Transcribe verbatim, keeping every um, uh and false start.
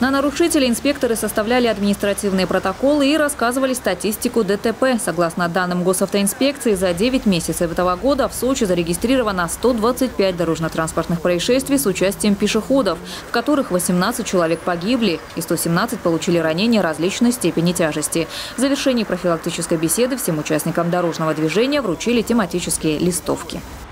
На нарушителей инспекторы составляли административные протоколы и рассказывали статистику ДТП. Согласно данным госавтоинспекции, за девять месяцев этого года в Сочи зарегистрировано сто двадцать пять дорожно-транспортных происшествий с участием пешеходов, в которых восемнадцать человек погибли и сто семнадцать получили ранения различной степени тяжести. В завершении профилактической беседы всем участникам дорожного движения вручили тематические листовки.